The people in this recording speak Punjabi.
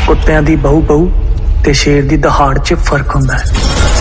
ਕੁੱਤਿਆਂ ਦੀ ਬਹੂ ਬਹੂ ਤੇ ਸ਼ੇਰ ਦੀ ਦਹਾੜ 'ਚ ਫਰਕ ਹੁੰਦਾ ਹੈ।